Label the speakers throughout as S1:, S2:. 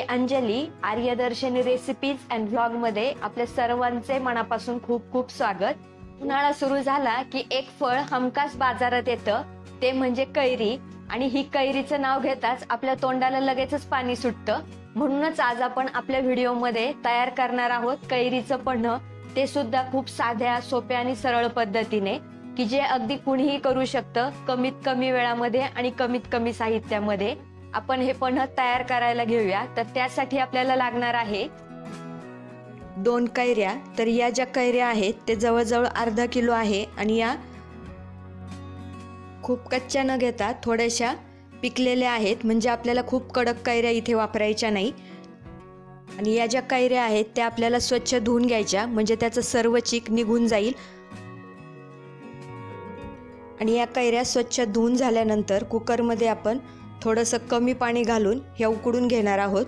S1: Anjali Aryadarshani recipes and vlog मध्ये आपल्या सर्वांचे मनापासून खूप खूप स्वागत। उन्हाळा सुरू झाला की एक फळ हमखास बाजारात येतं, ते म्हणजे कैरी। आणि ही कैरीचं नाव घेताच आपल्या तोंडाला लगेचच पाणी सुटतं। म्हणूनच आज आपण आपल्या व्हिडिओमध्ये तयार करणार आहोत कैरीचं पन्ह, ते सुद्धा खूप साध्या, सोप्या आणि सरळ पद्धतीने, की जे अगदी कुणीही करू शकतं कमीत कमी वेळामध्ये आणि कमीत कमी साहित्यामध्ये। आपण हे पन्ह तयार करायला घेऊया। तर त्यासाठी आपल्याला लागणार आहे 2 कैऱ्या। तर या ज्या कैऱ्या आहेत ते जवळजवळ अर्धा किलो आहे आणि या खूप कच्च्या न घेता थोड्याशा पिकलेल्या आहेत, म्हणजे आपल्याला खूप कडक कैऱ्या इथे वापरायच्या नाही। आणि या ज्या कैऱ्या आहेत त्या आपल्याला स्वच्छ धुवून घ्यायच्या, म्हणजे त्याचं सर्व चीक निघून जाईल। आणि या कैऱ्या स्वच्छ धुवून झाल्यानंतर कुकरमध्ये आपण थोडंसं कमी पाणी घालून ह्या उकडून घेणार आहोत।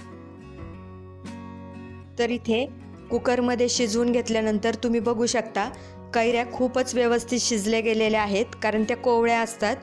S1: तर इथे कुकरमध्ये शिजवून घेतल्यानंतर तुम्ही बघू शकता कैऱ्या खूपच व्यवस्थित शिजले गेलेल्या आहेत, कारण त्या कोवळ्या असतात।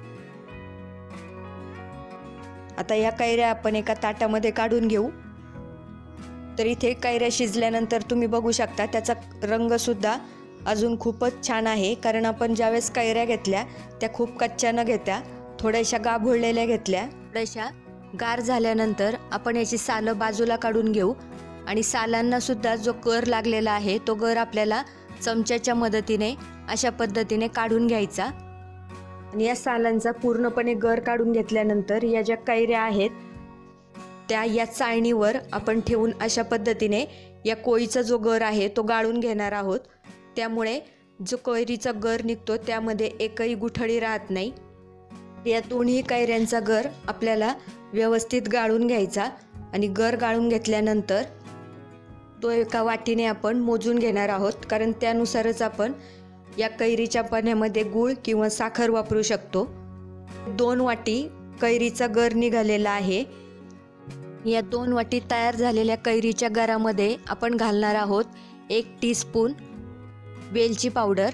S1: आता या कैऱ्या आपण एका ताटामध्ये काढून घेऊ। तर इथे कैऱ्या शिजल्यानंतर तुम्ही बघू शकता त्याचा रंग सुद्धा अजून खूपच छान आहे, कारण आपण ज्यावेळेस कैऱ्या घेतल्या त्या खूप कच्च्या न घेता थोड्याशा गाभोळलेल्या घेतल्या। थोड्याशा गार झाल्यानंतर आपण याची सालं बाजूला काढून घेऊ आणि सालांना सुद्धा जो गर लागलेला आहे तो गर आपल्याला चमच्याच्या मदतीने अशा पद्धतीने काढून घ्यायचा। आणि या सालांचा पूर्णपणे गर काढून घेतल्यानंतर या ज्या कैऱ्या आहेत त्या या चाळणीवर आपण ठेवून अशा पद्धतीने या कोळीचा जो गर आहे तो गाळून घेणार आहोत। त्यामुळे जो कैरीचा गर निघतो त्यामध्ये एकही गुठळी राहत नाही। या दोन्ही कैऱ्यांचा गर आपल्याला व्यवस्थित गाळून घ्यायचा आणि गर गाळून घेतल्यानंतर तो एका वाटीने आपण मोजून घेणार आहोत, कारण त्यानुसारच आपण या कैरीच्या पाण्यामध्ये गूळ किंवा साखर वापरू शकतो। 2 वाटी कैरीचा गर निघालेला आहे। या 2 वाटी तयार झालेल्या कैरीच्या गरामध्ये आपण घालणार आहोत 1 टीस्पून वेलची पावडर,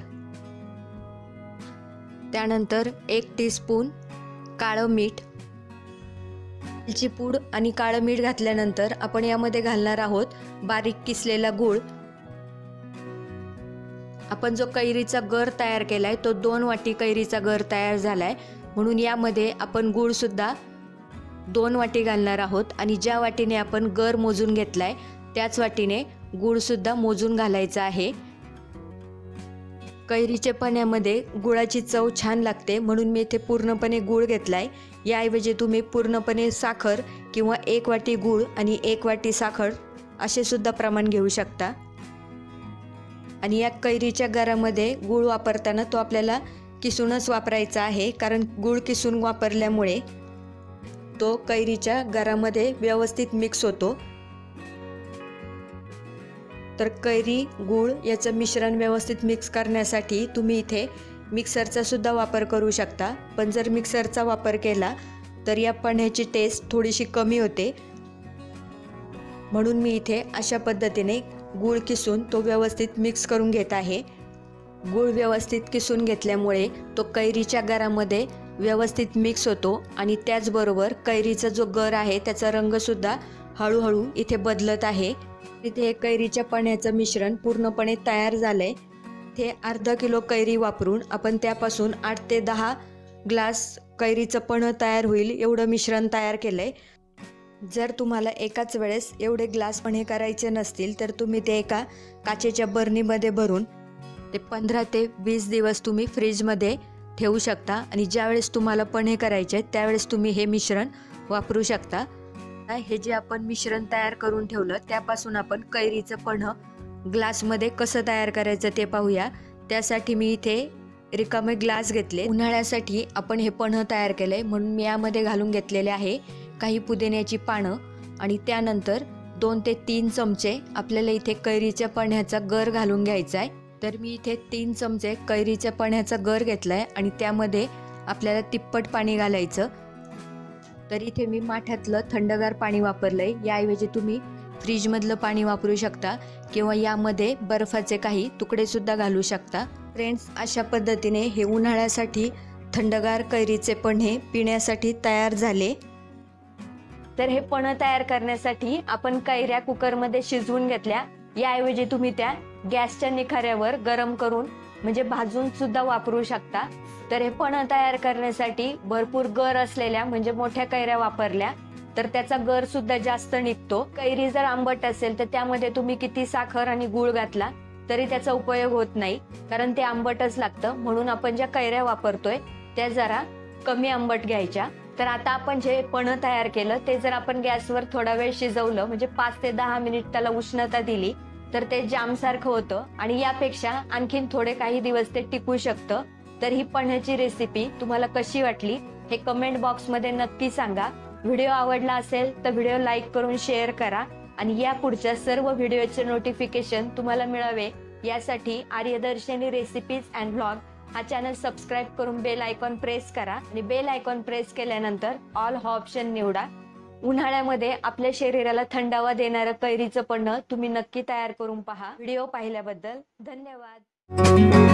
S1: त्यानंतर 1 टीस्पून काळं मीठ। वेलची पूड आणि काळं मीठ घातल्यानंतर आपण यामध्ये घालणार आहोत बारीक किसलेला गूळ। आपण जो कैरीचा गर तयार केलाय तो 2 वाटी कैरीचा गर तयार झालाय, म्हणून यामध्ये आपण गूळ सुद्धा 2 वाटी घालणार आहोत। आणि ज्या वाटीने आपण गर मोजून घेतलाय त्याच वाटीने गूळ सुद्धा मोजून घालायचा आहे। कैरीच्या पाण्यामध्ये गुळाची चव छान लागते, म्हणून मी इथे पूर्णपणे गूळ घेतलाय। याऐवजी तुम्ही पूर्णपणे साखर किंवा 1 वाटी गूळ आणि 1 वाटी साखर असे सुद्धा प्रमाण घेऊ शकता। आणि या कैरीच्या गरामध्ये गूळ वापरताना तो आपल्याला किसूनच वापरायचा आहे, कारण गूळ किसून वापरल्यामुळे तो कैरीच्या गरामध्ये व्यवस्थित मिक्स होतो। तर कैरी गूळ याचं मिश्रण व्यवस्थित मिक्स करण्यासाठी तुम्ही इथे मिक्सरचा सुद्धा वापर करू शकता, पण जर मिक्सरचा वापर केला तर या पन्ह्याची टेस्ट थोडीशी कमी होते। म्हणून मी इथे अशा पद्धतीने गूळ किसून तो व्यवस्थित मिक्स करून घेत आहे। गूळ व्यवस्थित किसून घेतल्यामुळे तो कैरीच्या गरामध्ये व्यवस्थित मिक्स होतो आणि त्याचबरोबर कैरीचा जो गर आहे त्याचा रंगसुद्धा हळूहळू इथे बदलत आहे। इथे कैरीच्या पन्ह्याचं मिश्रण पूर्णपणे तयार झालंय। इथे अर्धा किलो कैरी वापरून आपण त्यापासून 8 ते 10 ग्लास कैरीचं पन्ह तयार होईल एवढं मिश्रण तयार केलंय। जर तुम्हाला एकाच वेळेस एवढे ग्लास पन्हे करायचे नसतील तर तुम्ही ते एका काचेच्या बरणीमध्ये भरून ते 15 ते 20 दिवस तुम्ही फ्रीजमध्ये ठेवू शकता। आणि ज्यावेळेस तुम्हाला पन्हे करायचे त्यावेळेस तुम्ही हे मिश्रण वापरू शकता। हे जे आपण मिश्रण तयार करून ठेवलं त्यापासून आपण कैरीचं पन्ह ग्लासमध्ये कसं तयार करायचं ते पाहूया। त्यासाठी मी इथे रिकामे ग्लास घेतले। उन्हाळ्यासाठी आपण हे पन्ह तयार केलंय, म्हणून मी यामध्ये घालून घेतलेले आहे काही पुदिन्याची पानं आणि त्यानंतर 2 ते 3 चमचे आपल्याला इथे कैरीच्या पन्ह्याचा गर घालून घ्यायचा आहे। तर मी इथे 3 चमचे कैरीच्या पन्ह्याचा गर घेतलाय आणि त्यामध्ये आपल्याला तिप्पट पाणी घालायचं। तर इथे मी माठातलं थंडगार पाणी वापरलंय, याऐवजी तुम्ही फ्रीजमधलं पाणी वापरू शकता किंवा यामध्ये बर्फाचे काही तुकडे सुद्धा घालू शकता। फ्रेंड्स, अशा पद्धतीने हे उन्हाळ्यासाठी थंडगार कैरीचे पन्हे पिण्यासाठी तयार झाले। तर हे पन्ह तयार करण्यासाठी आपण कैऱ्या कुकरमध्ये शिजवून घेतल्या, याऐवजी तुम्ही त्या गॅसच्या निखाऱ्यावर गरम करून म्हणजे भाजून सुद्धा वापरू शकता। तर हे पन्ह तयार करण्यासाठी भरपूर गर असलेल्या म्हणजे मोठ्या कैऱ्या वापरल्या तर त्याचा गर सुद्धा जास्त निघतो। कैरी जर आंबट असेल तर त्यामध्ये तुम्ही किती साखर आणि गूळ घातला तरी त्याचा उपयोग होत नाही, कारण ते आंबटच लागतं। म्हणून आपण ज्या कैऱ्या वापरतोय त्या जरा कमी आंबट घ्यायच्या। तर आता आपण जे पन्ह तयार केलं ते जर आपण गॅसवर थोडा वेळ शिजवलं म्हणजे 5 ते 10 मिनिट त्याला उष्णता दिली तर ते जाम सारखं होतं आणि यापेक्षा आणखीन थोडे काही दिवस ते टिकू शकतं। तर ही पन्ह्याची रेसिपी तुम्हाला कशी वाटली हे कमेंट बॉक्स मध्ये नक्की सांगा। व्हिडिओ आवडला असेल तर व्हिडिओ लाईक करून शेअर करा आणि या पुढच्या सर्व व्हिडिओचे नोटिफिकेशन तुम्हाला मिळावे यासाठी आर्यदर्शनी रेसिपीज अँड व्लॉग हा चॅनल सबस्क्राईब करून बेल आयकॉन प्रेस करा आणि बेल आयकॉन प्रेस केल्यानंतर ऑल हा ऑप्शन निवडा। उन्हाळ्यामध्ये आपल्या शरीराला थंडावा देणारं कैरीचं पन्ह तुम्ही नक्की तयार करून पहा। व्हिडिओ पाहिल्याबद्दल धन्यवाद।